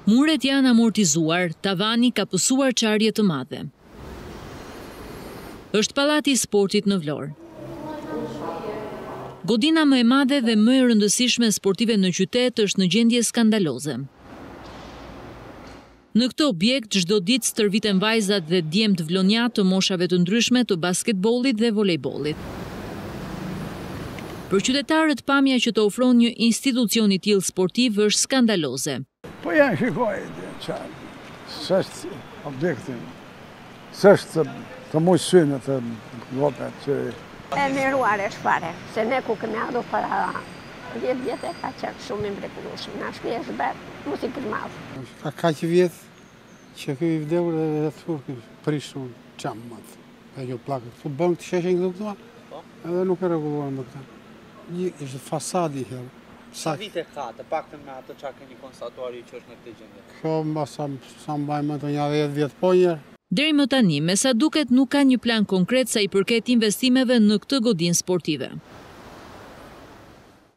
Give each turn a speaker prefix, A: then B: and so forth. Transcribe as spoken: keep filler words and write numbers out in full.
A: Muret janë amortizuar, tavani ka pësuar qarje të madhe. Është pallati i sportit në Vlorë. Godina më e madhe dhe më e rëndësishme sportive në qytet është në gjendje skandaloze. Në këtë objekt çdo ditë stërviten vajzat dhe djemt vlonjat të moshave të ndryshme të basketbollit dhe volejbollit. Për qytetarët, pamja që të ofron një institucion i tillë sportiv është skandaloze.
B: Po janë shikoj, s'është objektin, s'është të mujë synë të gotet që...
C: E miruar e shpare, se ne ku kemi adu para dhjetë vjetë e ka qenë shumë i mrekullueshëm, na shpjes betë, mos i përmadhë.
D: Ka kaq vjetë që këj vdekur dhe dhe thurë prishun qamë matë, e jo plakët. Të bëngë të sheshen këtë këtua, edhe nuk e reguluar më këta. Ishte fasadi herë.
E: Sa vite ka, të paktën me atë që keni konstatuar që është në këtë gjendje?
D: Kjo mba sa mbajmë të një dhjetë vjetë po njerë.
A: Deri më tani, me sa duket nuk ka një plan konkret sa i përket investimeve në këtë godinë sportive.